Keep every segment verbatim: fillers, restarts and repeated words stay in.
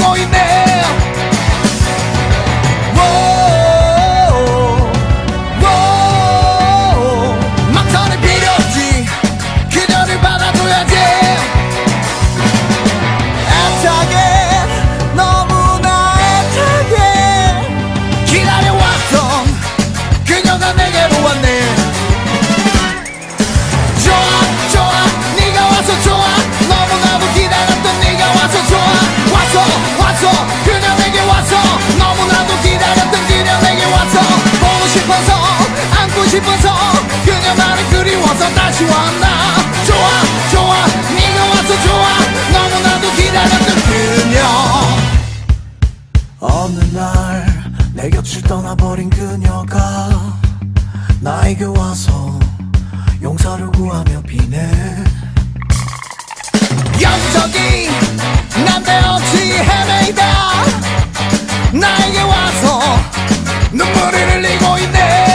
흘리고 있네. 막판에 필요 없지. 그녀를 받아줘야지. 애타게 너무나 애타게 기다려왔던 그녀가 내게로 왔네. 좋아 좋아 네가 와서 좋아. 너무나도 기다렸던 네가 와서 좋아. 와서 와서 그녀 내게 와서. 너무나도 기다렸던 그녀 내게 와서. 보고 싶어서 안고 싶어서 그녀 나를 그리워서 다시 왔나. 좋아 좋아 네가 와서 좋아. 너무나도 기다렸던 그녀. 어느 날 내 곁을 떠나버린 그녀가 나에게 와서 용서를 구하며 비네. 여기저기 난데없이 헤매이다 나에게 와서 눈물을 흘리고 있네.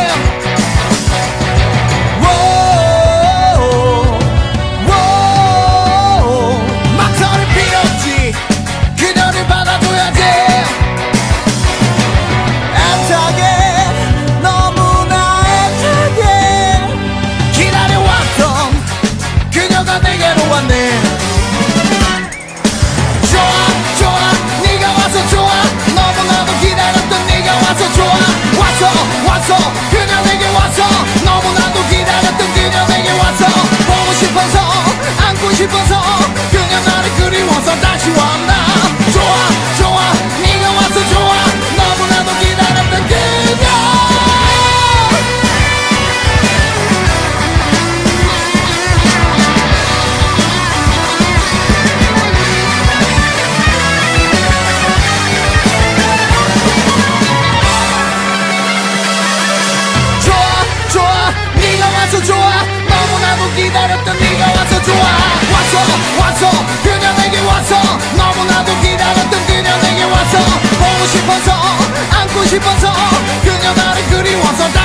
막선을 피웠지. 그녀를 받아줘야지. 애타게 너무나 애타게 기다려왔던 그녀가 내게로 왔네. 좋아 좋아 네가 와서 좋아. 너무나도 기다렸던 네가 와서 좋아. 와서 와서 그녀 내게 와서. 너무나도 기다렸던 그녀 내게 와서. 보고 싶어서 안고 싶어서 그녀 나를 그리워서 다시 왔나. 좋아 좋아 네가 와서 좋아. 너무나도 기다렸던 그녀. 좋아 너무나도 기다렸던 네가 와서 좋아. 와서 와서 그녀 내게 와서. 너무나도 기다렸던 그녀 내게 와서. 보고 싶어서 안고 싶어서 그녀 나를 그리워서